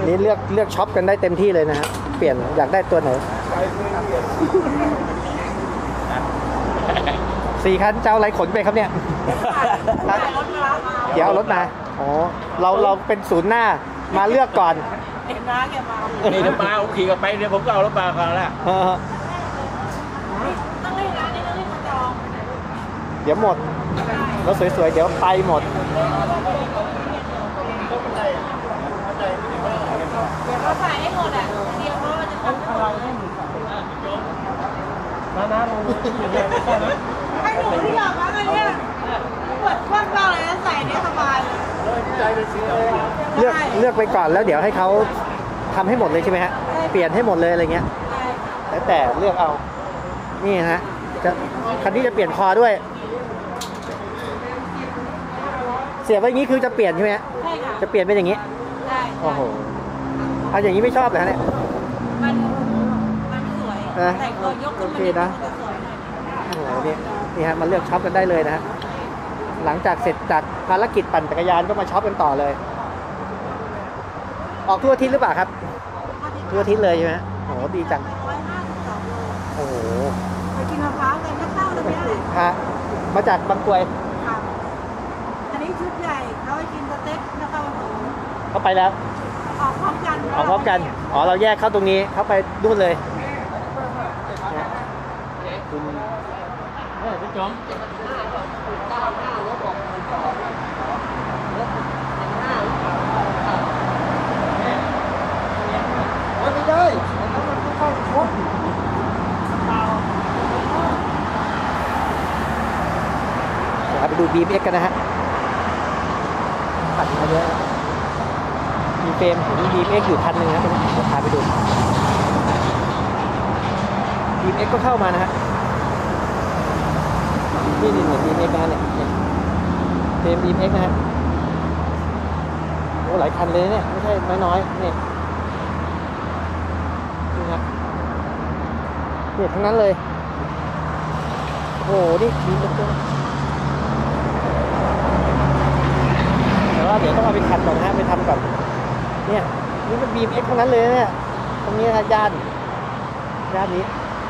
นี่เลือกช็อปกันได้เต็มที่เลยนะฮะเปลี่ยนอยากได้ตัวไหน4 คันเจ้าอะไรขนไปครับเนี่ยเดี๋ยวเอารถมาอ๋อเราเป็นศูนย์หน้ามาเลือกก่อนเห็นน้าแกมานี่เดี๋ยวมาผมขี่กันไปเดี๋ยวผมก็เอารถมาก่อนละต้องให้ร้านนี้ต้องให้มาจองเดี๋ยวหมดรถสวยๆเดี๋ยวไปหมดเดี๋ยวเราใส่ให้หมดอ่ะเดียวเพราะว่าจะต้องน้าลงให้หนูที่หลับอะไรเนี่ยปวดคว่ำเบาเลยนะใส่เนี่ยสบายเลยเลือกไปก่อนแล้วเดี๋ยวให้เขาทำให้หมดเลยใช่ไหมฮะเปลี่ยนให้หมดเลยอะไรเงี้ยแล้วแต่เลือกเอานี่ฮะคันนี้จะเปลี่ยนคอด้วยเสียบไว้อย่างนี้คือจะเปลี่ยนใช่ไหมฮะใช่ค่ะจะเปลี่ยนเป็นอย่างนี้ใช่โอ้โหเอาอย่างนี้ไม่ชอบเลยฮะเนี่ยมันสวยแต่ก็ยกขึ้นมานะโอ้โหนี่ฮะมาเลือกช็อปกันได้เลยนะฮะหลังจากเสร็จจากภารกิจปั่นจักรยานก็มาช็อปกันต่อเลยออกทั่วอาทิตย์หรือเปล่าครับทั่วอาทิตย์เลยใช่ไหมโอ้โหดีจัง 152 โลโอ้โหไปกินมะพร้าวกันก็เข้าแล้วเนี่ยฮะมาจากบางกรวยค่ะอันนี้ชุดใหญ่เขาไปกินสเต็กนะคะเขาไปแล้วออกพร้อมกันอ๋อเราแยกเข้าตรงนี้เขาไปนู่นเลยคุณพี่จอมไม่ได้ไปดู BMX กันนะฮะปั่นมาเยอะมีเฟรมมี BMX อยู่คันหนึ่งนะผมพาไปดู BMX ก็เข้ามานะฮะนี่เหมือน BMX นะเนี่ยเฟรม BMX นะฮะโอ้หลายคันเลยเนี่ยไม่ใช่น้อยๆเนี่ยนี่ครับเนี่ยทั้งนั้นเลยโอ้นี่มีตัวแต่ว่าเดี๋ยวต้องเอาไปคันก่อนนะไปทำก่อนเนี่ยนี่เป็น BMX ทั้งนั้นเลยเนี่ยตรงนี้นะย่านนี้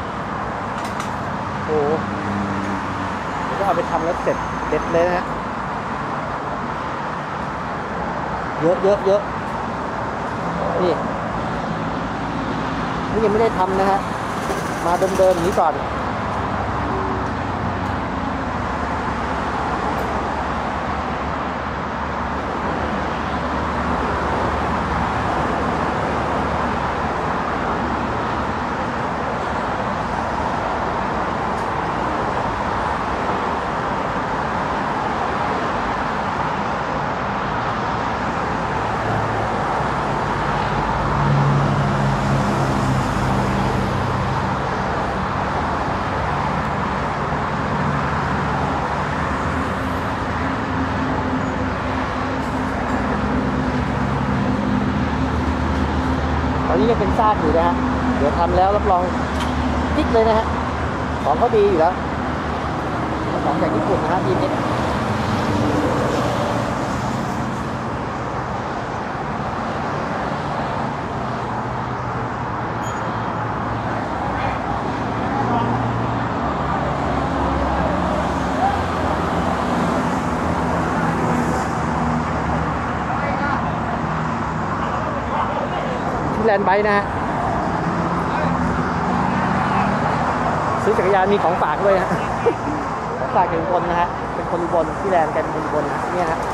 โอ้ก็เอาไปทำแล้วเสร็จเด็ดเลยนะฮะเยอะนี่ยังไม่ได้ทำนะฮะมาเดิมๆอย่างนี้ก่อนตอนนี้ยังเป็นซากอยู่นะฮะเดี๋ยวทำแล้วรับรองติ๊กเลยนะฮะของเขาดีอยู่แล้วของจากญี่ปุ่นนะฮะดีนิดแลนด์ไบค์นะฮะซื้อจักรยานมีของฝากด้วยฮะของฝากจากอุบลนะฮะเป็นคนอุบลที่แลนด์กันอุบลนะเนี่ยฮะ